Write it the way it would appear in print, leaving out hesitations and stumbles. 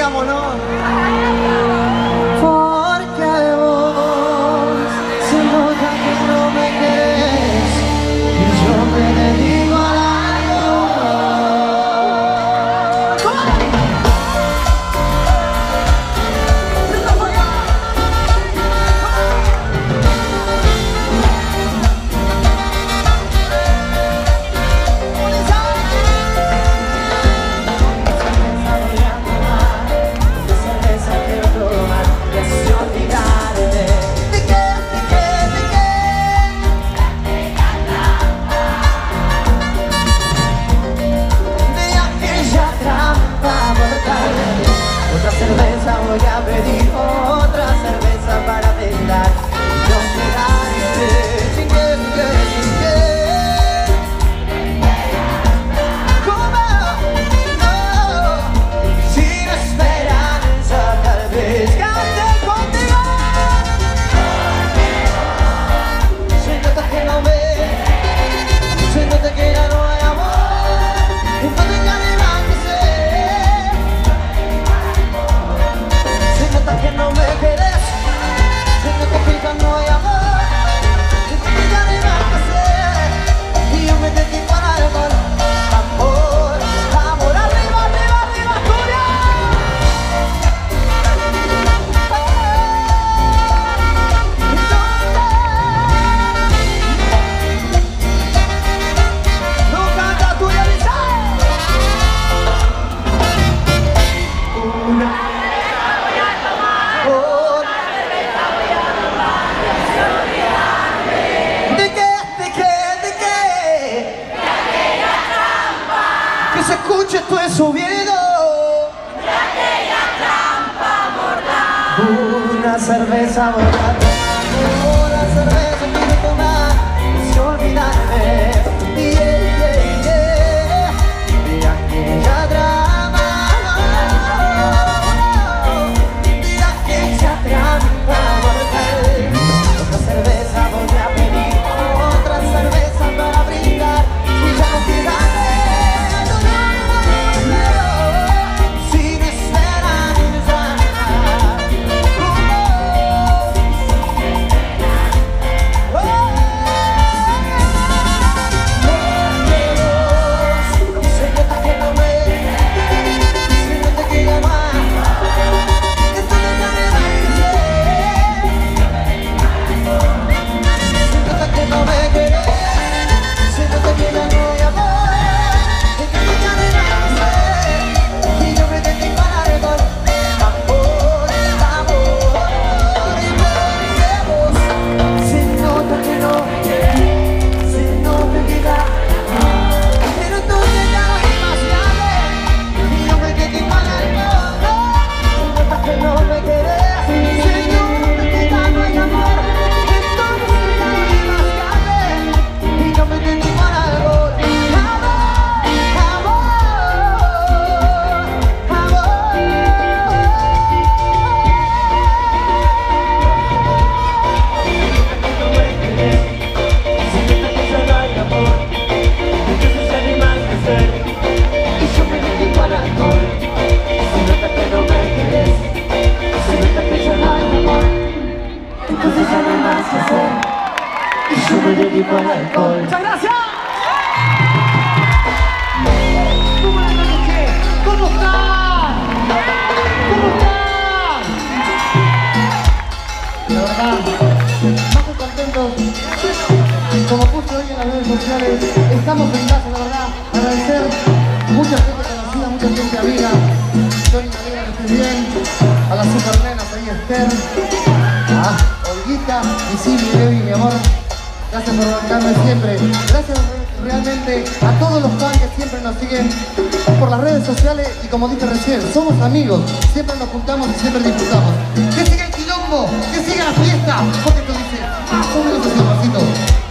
digámoslo. Porque vos se nota que no me querés y yo me dedico al voy a pedir otra cerveza para brindar. No quedarme sin que, sin que. ¿Cómo? No, sin esperanza tal vez cante contigo. Se nota que no me, se nota que ya no hay amor. Entonces ya me va a que no me querés, si no te fijas no hay amor, si no te llames nada que hacer, y yo me dedico al alcohol, amor, amor, arriba, arriba, arriba, tuya. No canta tuya, dice. Una. Se escuche esto es subido de aquella trampa mortal. Una cerveza voy a tomar, una cerveza quiero tomar sin olvidarme de aquella trampa, de aquella trampa mortal. Otra cerveza voy a pedir, otra cerveza para brindar y ya no quedarme. Muchas gracias. Buenas noches. ¿Cómo están? ¿Cómo están? La verdad, más que contentos. Como puse hoy en las redes sociales, estamos en casa, la verdad. Agradecer mucha gente conocida, mucha gente amiga. Estoy me alegra que estés bien. A las super nenas ahí, Esther, a Olguita, y sí, mi baby, mi amor. Gracias por bancarme siempre. Gracias realmente a todos los fans que siempre nos siguen por las redes sociales y como dije recién, somos amigos. Siempre nos juntamos y siempre disfrutamos. Que siga el quilombo, que siga la fiesta. Porque esto dice más o menos así, Marcito.